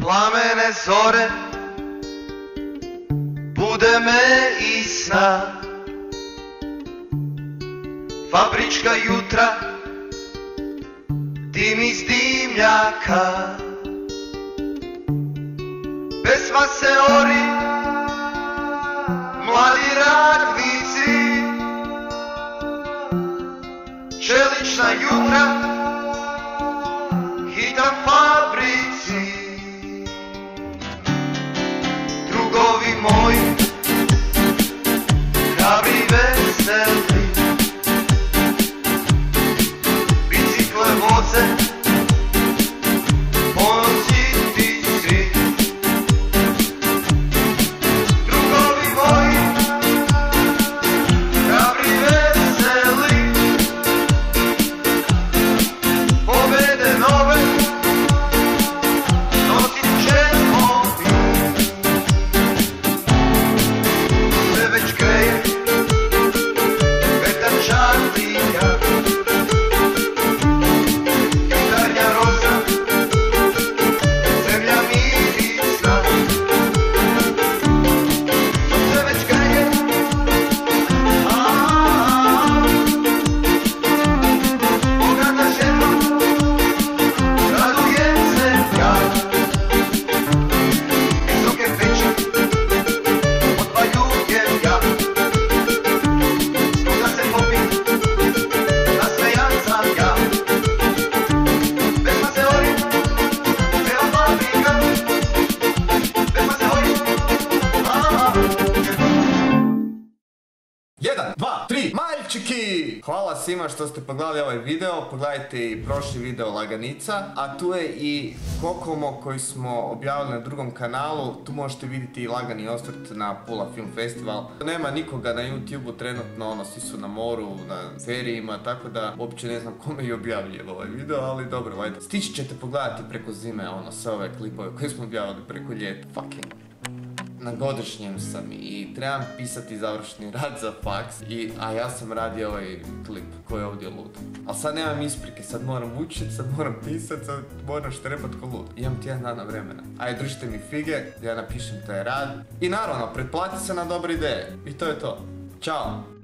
Plamene zore bude me i sna, fabrička jutra dim iz dimljaka. Pesma se ori, mladi radnici, čelična jutra hitam fabrici. Drugovi moji, hrabri veseli, bicikle voze, ponositi svi. Drugovi moji, hrabri veseli, pobede nove nosit ćemo mi. Sve već greje, vetar čarlija, jutarnja roza, zemlja mirisna. Sve već greje, bogata žena, radujem se ja. Visoke peći odvaljujem ja, da se popim, nasmejan sam ja. Pesma se ori, peva fabrika, pesma se ori, Jedan, dva, tri, maljčiki! Hvala svima što ste pogledali ovaj video, pogledajte i prošli video Laganica, a tu je i Kokomo koji smo objavili na drugom kanalu, tu možete vidjeti i lagani osvrt na Pula Film Festival. Nema nikoga na YouTube-u trenutno, svi su na moru, na serijima, tako da uopće ne znam kome i objavljuje ovaj video, ali dobro, vajte. Stići ćete pogledati preko zime, sve ove klipove koje smo objavili preko ljeta, fucking. Na godišnjem sam i trebam pisati završni rad za faks, a ja sam radio ovaj klip koji je ovdje lud. Ali sad nemam isprike, sad moram učit, sad moram pisat, sad moram štrepat ko lud. Imam tjedan dana vremena. Ajde, držite mi fige, ja napišem taj rad. I naravno, pretplati se na dobre ideje. I to je to. Ćao!